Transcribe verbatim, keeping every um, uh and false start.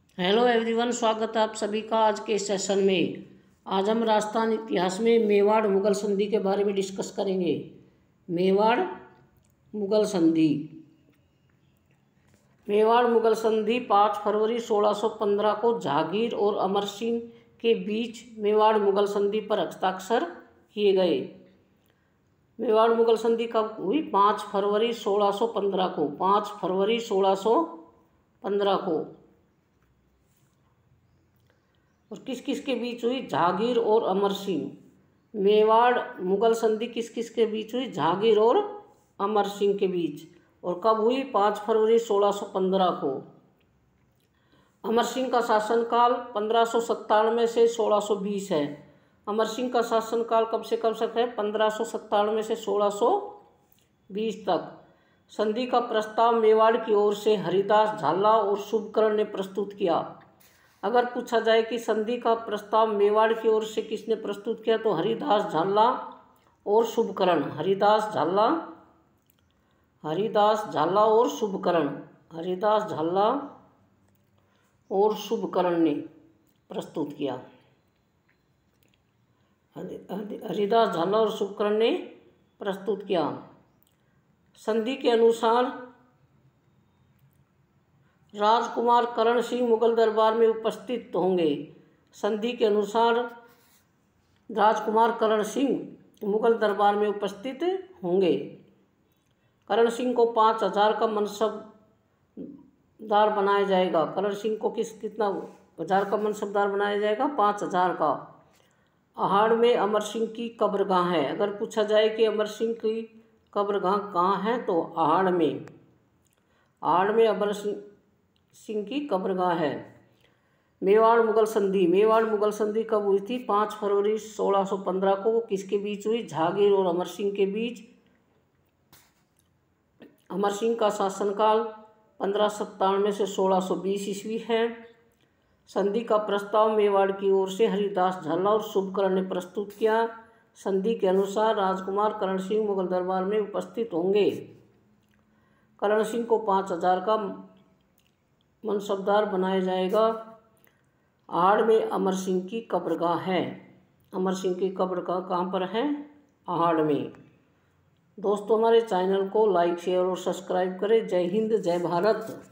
Hello everyone, स्वागत है आप सभी का आज के सेशन में। आज हम राजस्थान इतिहास में मेवाड़ मुगल संधि के बारे में डिस्कस करेंगे। मेवाड़ मुगल संधि मेवाड़ मुगल संधि पाँच फरवरी सोलह सौ पंद्रह को जहांगीर और अमर सिंह के बीच मेवाड़ मुगल संधि पर हस्ताक्षर किए गए। मेवाड़ मुगल संधि कब हुई? पाँच फरवरी सोलह सौ पंद्रह को पाँच फरवरी सोलह सौ पंद्रह को और किस किस के बीच हुई? जहांगीर और अमर सिंह। मेवाड़ मुगल संधि किस किस के बीच हुई? जहांगीर और अमर सिंह के बीच। और कब हुई? पाँच फरवरी सोलह सौ पंद्रह को। अमर सिंह का शासनकाल पंद्रह सौ सत्तानवे से सोलह सौ बीस है। अमर सिंह का शासनकाल कब से कब तक है? पंद्रह सौ सत्तानवे से सोलह सौ बीस तक। संधि का प्रस्ताव मेवाड़ की ओर से हरिदास झाला और शुभकरण ने प्रस्तुत किया। अगर पूछा जाए कि संधि का प्रस्ताव मेवाड़ की ओर से किसने प्रस्तुत किया, तो हरिदास झाला और शुभकरण। हरिदास झाला हरिदास झाला और शुभकरण हरिदास झाला और शुभकरण ने प्रस्तुत किया। हरिदास झाला और शुभकरण ने प्रस्तुत किया। संधि के अनुसार राजकुमार करण सिंह मुगल दरबार में उपस्थित होंगे। संधि के अनुसार राजकुमार करण सिंह मुगल दरबार में उपस्थित होंगे। करण सिंह को पाँच हजार का मनसबदार बनाया जाएगा। करण सिंह को किस कितना हजार का मनसबदार बनाया जाएगा? पाँच हजार का। अहाड़ में अमर सिंह की कब्रगाह है। अगर पूछा जाए कि अमर सिंह की कब्रगाह कहाँ है, तो अहाड़ में अहाड़ में अमर सिंह सिंह की कब्रगाह है। मेवाड़ मुगल संधि मेवाड़ मुगल संधि कब हुई थी? पाँच फरवरी सोलह सौ पंद्रह को। किसके बीच हुई? जहांगीर और अमर सिंह के बीच। अमर सिंह का शासनकाल पंद्रह सत्तानवे से सोलह सौ बीस ईस्वी है। संधि का प्रस्ताव मेवाड़ की ओर से हरिदास झाला और शुभकरण ने प्रस्तुत किया। संधि के अनुसार राजकुमार करण सिंह मुगल दरबार में उपस्थित होंगे। करण सिंह को पाँच हजार का मनसबदार बनाया जाएगा। अहाड़ में अमर सिंह की कब्रगाह है। अमर सिंह की कब्रगाह कहाँ पर है? अहाड़ में। दोस्तों, हमारे चैनल को लाइक शेयर और सब्सक्राइब करें। जय हिंद, जय भारत।